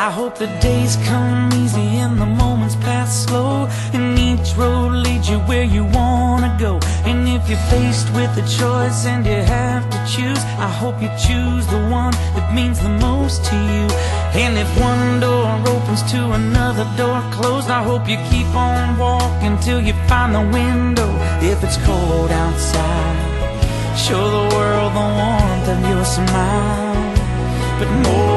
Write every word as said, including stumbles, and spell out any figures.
I hope the days come easy and the moments pass slow, and each road leads you where you wanna go. And if you're faced with a choice and you have to choose, I hope you choose the one that means the most to you. And if one door opens to another door closed, I hope you keep on walking till you find the window. If it's cold outside, show the world the warmth of your smile. But more